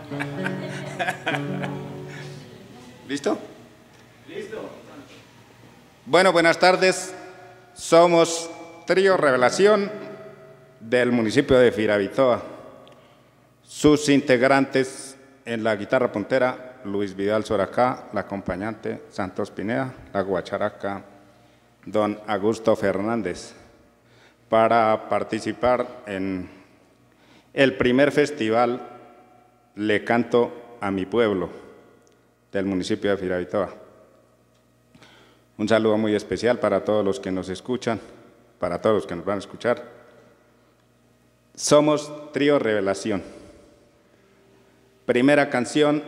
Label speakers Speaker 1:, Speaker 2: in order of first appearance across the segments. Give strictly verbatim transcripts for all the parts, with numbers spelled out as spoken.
Speaker 1: ¿Listo? Listo. Bueno, buenas tardes. Somos Trío Revelación del municipio de Firavitoa. Sus integrantes en la guitarra puntera, Luis Vidal Soracá, la acompañante Santos Pineda, la guacharaca don Augusto Fernández, para participar en el primer festival Le Canto a mi Pueblo del municipio de Firavitoa. Un saludo muy especial para todos los que nos escuchan, para todos los que nos van a escuchar. Somos Trío Revelación. Primera canción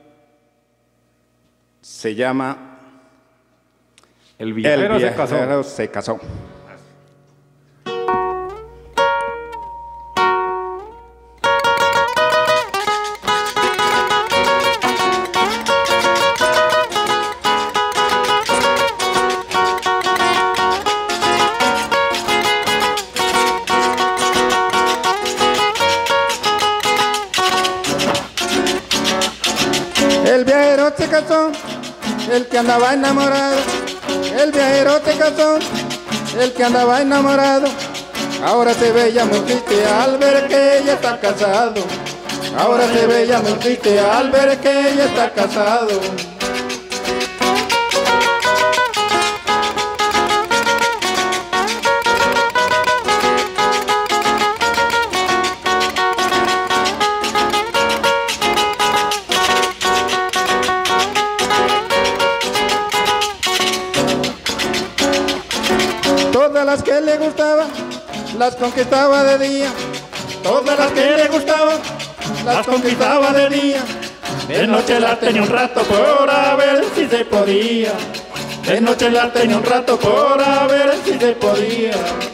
Speaker 1: se llama
Speaker 2: El viajero,
Speaker 1: El
Speaker 2: se casó.
Speaker 1: viajero se casó.
Speaker 3: El viajero se casó, el que andaba enamorado. El viajero se casó, el que andaba enamorado. Ahora se ve ya muy triste al ver que ella está casado. Ahora se ve ya muy triste al ver que ella está casado. Todas las que le gustaban, las conquistaba de día. Todas las que le gustaban, las conquistaba de día. De noche las tenía un rato por a ver si se podía. De noche las tenía un rato por a ver si se podía.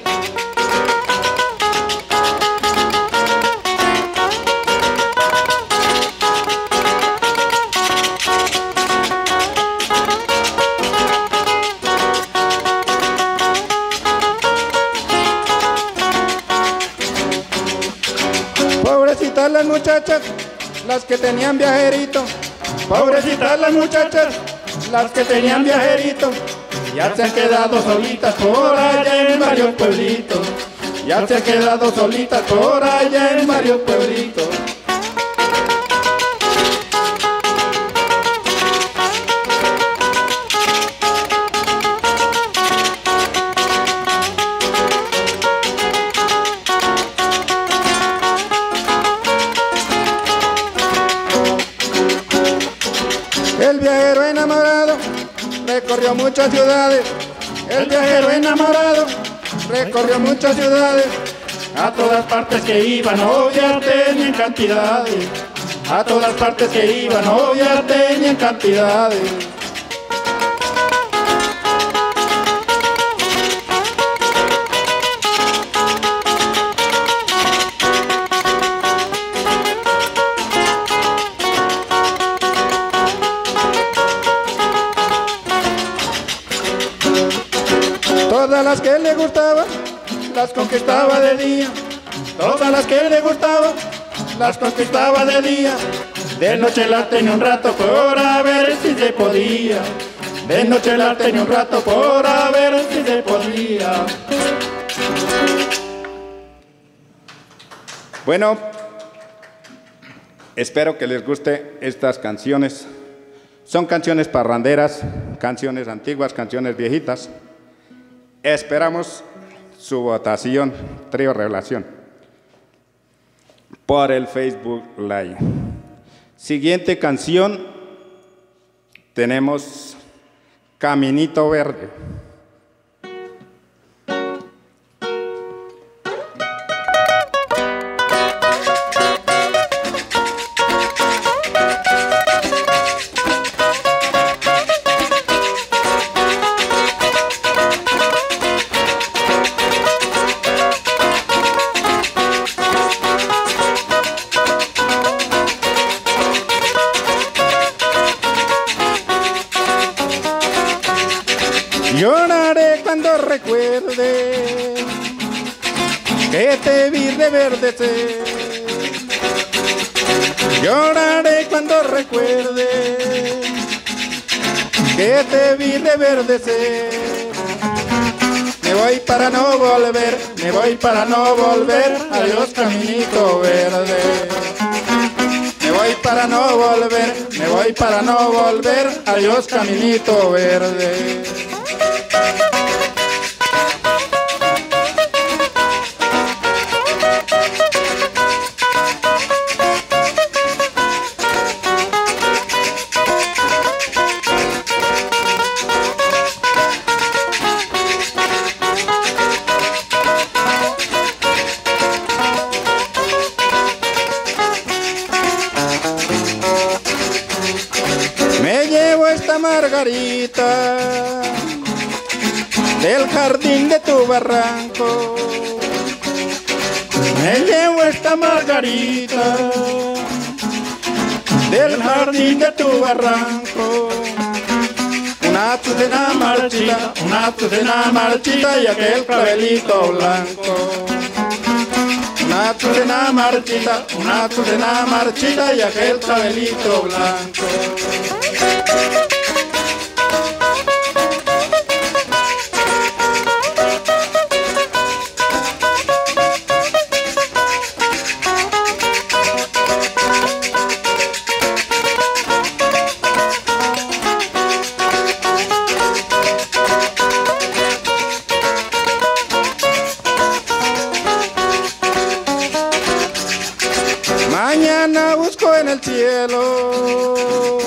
Speaker 3: Pobrecitas las muchachas, las que tenían viajerito. Pobrecitas las muchachas, las que tenían viajerito. Ya se han quedado solitas por allá en varios pueblitos. Ya se han quedado solitas por allá en varios pueblitos. El viajero enamorado recorrió muchas ciudades. El viajero enamorado recorrió muchas ciudades. A todas partes que iba novias tenían cantidades. A todas partes que iba novias tenían cantidades. Todas las que le gustaban, las conquistaba de día. Todas las que le gustaban, las conquistaba de día. De noche las tenía un rato por a ver si se podía. De noche las tenía un rato por a ver si se podía.
Speaker 1: Bueno, espero que les guste estas canciones. Son canciones parranderas, canciones antiguas, canciones viejitas. Esperamos su votación, Trío Revelación, por el Facebook Live. Siguiente canción, tenemos Caminito Verde.
Speaker 3: Lloraré cuando recuerde que te vi reverdecer. Lloraré cuando recuerde que te vi reverdecer. Me voy para no volver, me voy para no volver, adiós caminito verde. Me voy para no volver, me voy para no volver, adiós caminito verde. Margarita del jardín de tu barranco, me llevo esta margarita del jardín de tu barranco. Una azucena marchita, una azucena marchita y aquel clavelito blanco. Una azucena marchita, una azucena marchita y aquel clavelito blanco. Mañana busco en el cielo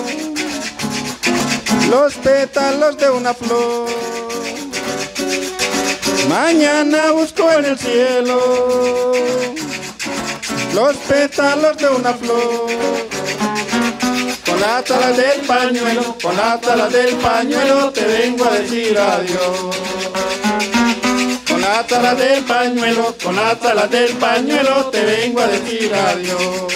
Speaker 3: los pétalos de una flor. Mañana busco en el cielo los pétalos de una flor. Con las alas del pañuelo, con las alas del pañuelo te vengo a decir adiós. Con las alas del pañuelo, con las alas del pañuelo te vengo a decir adiós.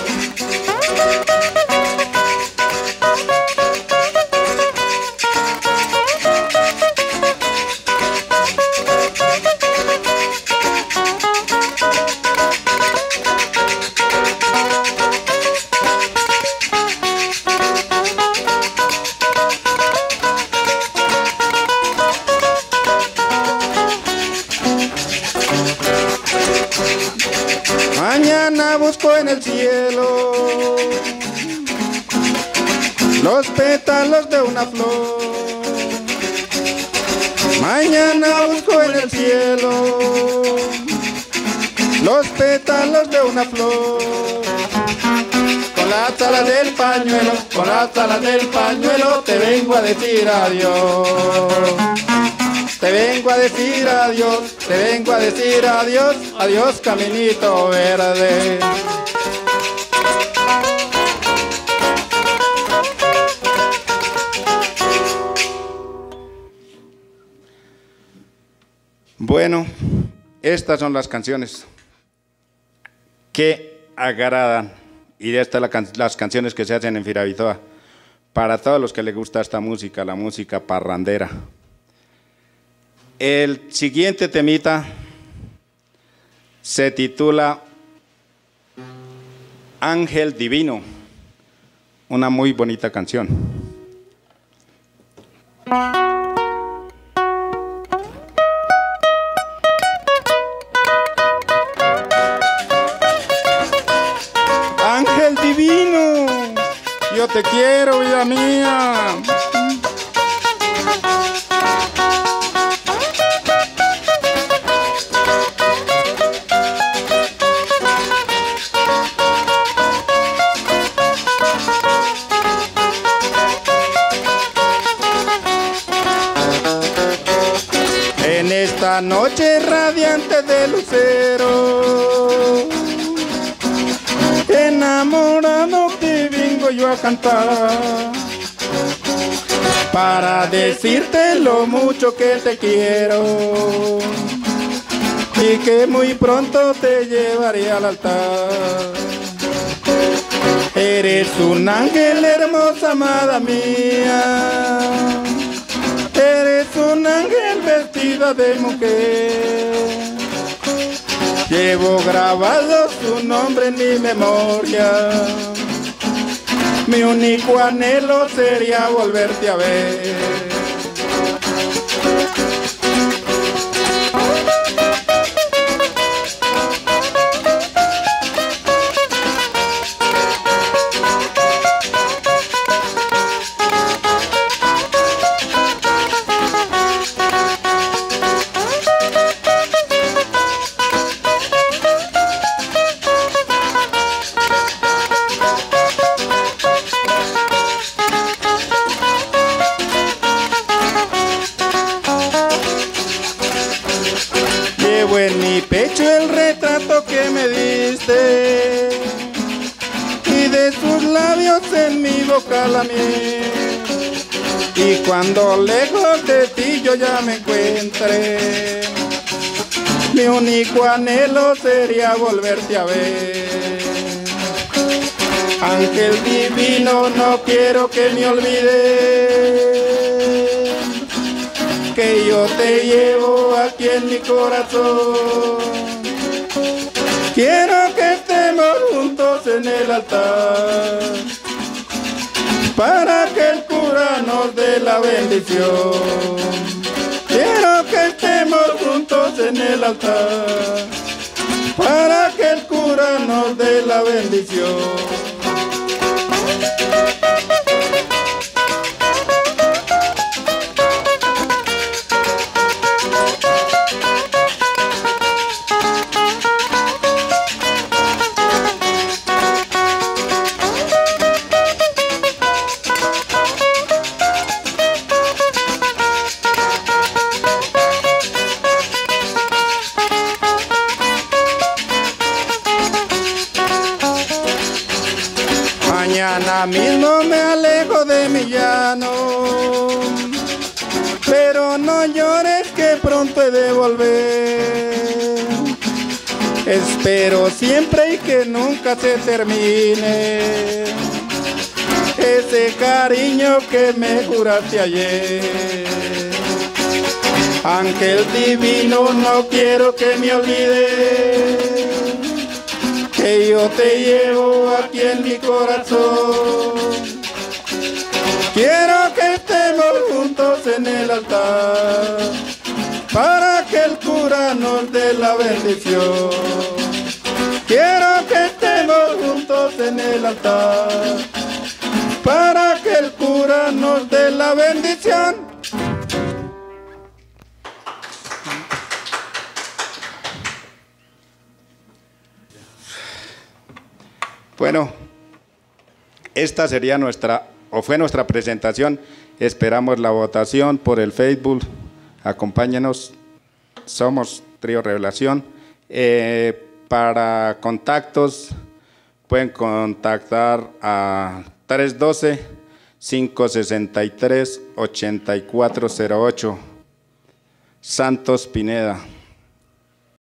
Speaker 3: Mañana busco en el cielo los pétalos de una flor. Mañana busco en el cielo los pétalos de una flor. Con las alas del pañuelo, con las alas del pañuelo te vengo a decir adiós. Te vengo a decir adiós, te vengo a decir adiós, adiós caminito verde.
Speaker 1: Bueno, estas son las canciones que agradan y de estas la, las canciones que se hacen en Firavitoa para todos los que les gusta esta música, la música parrandera. El siguiente temita se titula Ángel Divino, una muy bonita canción.
Speaker 3: Ángel divino, yo te quiero, vida mía. En esta noche radiante de lucero, enamorado te vengo yo a cantar, para decirte lo mucho que te quiero y que muy pronto te llevaré al altar. Eres un ángel hermosa, amada mía, eres un ángel vestida de mujer. Llevo grabado su nombre en mi memoria, Mi único anhelo sería volverte a ver. Llevo en mi pecho el retrato que me diste y de tus labios en mi boca la miel. Y cuando lejos de ti yo ya me encuentre, mi único anhelo sería volverte a ver. Ángel divino, no quiero que me olvides que yo te llevo aquí en mi corazón. Quiero que estemos juntos en el altar para que el cura nos dé la bendición. Quiero que estemos juntos en el altar para que el cura nos dé la bendición. Mañana mismo me alejo de mi llano, pero no llores que pronto he de volver. Espero siempre y que nunca se termine ese cariño que me juraste ayer. Ángel divino, no quiero que me olvides que yo te llevo aquí en mi corazón. Quiero que estemos juntos en el altar para que el cura nos dé la bendición. Quiero que estemos juntos en el altar para que el cura nos dé la bendición.
Speaker 1: Bueno, esta sería nuestra, o fue nuestra presentación. Esperamos la votación por el Facebook. Acompáñenos. Somos Trío Revelación. Eh, para contactos, pueden contactar a tres uno dos, cinco seis tres, ocho cuatro cero ocho. Santos Pineda.